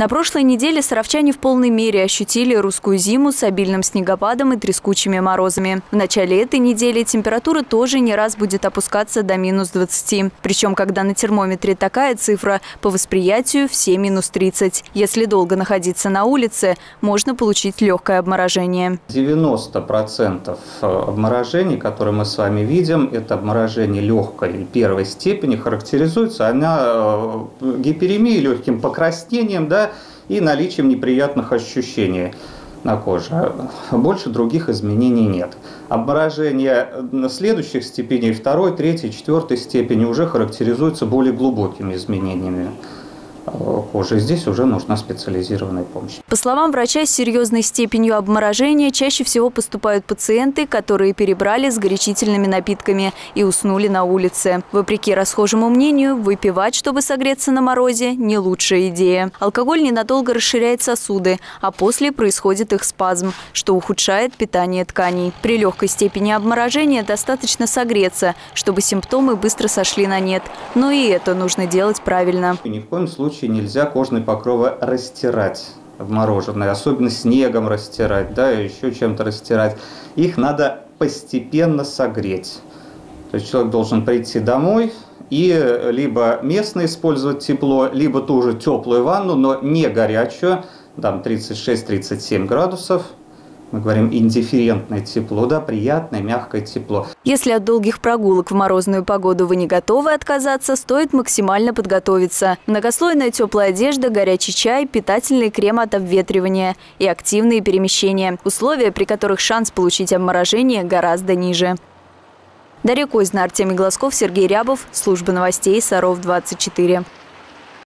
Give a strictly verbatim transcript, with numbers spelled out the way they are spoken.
На прошлой неделе саровчане в полной мере ощутили русскую зиму с обильным снегопадом и трескучими морозами. В начале этой недели температура тоже не раз будет опускаться до минус двадцати. Причем, когда на термометре такая цифра, по восприятию все минус тридцать. Если долго находиться на улице, можно получить легкое обморожение. девяносто процентов обморожений, которые мы с вами видим, это обморожение легкой или первой степени. Характеризуется она гиперемией, легким покраснением, да, и наличием неприятных ощущений на коже. Больше других изменений нет. Обморожение следующих степеней, второй, третьей, четвертой степени, уже характеризуется более глубокими изменениями кожи. Здесь уже нужна специализированная помощь. По словам врача, с серьезной степенью обморожения чаще всего поступают пациенты, которые перебрали с горячительными напитками и уснули на улице. Вопреки расхожему мнению, выпивать, чтобы согреться на морозе, не лучшая идея. Алкоголь ненадолго расширяет сосуды, а после происходит их спазм, что ухудшает питание тканей. При легкой степени обморожения достаточно согреться, чтобы симптомы быстро сошли на нет. Но и это нужно делать правильно. Ни в коем случае нельзя кожные покровы растирать обмороженные, особенно снегом растирать, да, еще чем-то растирать. Их надо постепенно согреть. То есть человек должен прийти домой и либо местно использовать тепло, либо ту же теплую ванну, но не горячую, там тридцать шесть — тридцать семь градусов. Мы говорим индифферентное тепло, да, приятное, мягкое тепло. Если от долгих прогулок в морозную погоду вы не готовы отказаться, стоит максимально подготовиться. Многослойная теплая одежда, горячий чай, питательный крем от обветривания и активные перемещения. Условия, при которых шанс получить обморожение гораздо ниже. Дарья Козина, Артемий Глазков, Сергей Рябов. Служба новостей Саров двадцать четыре.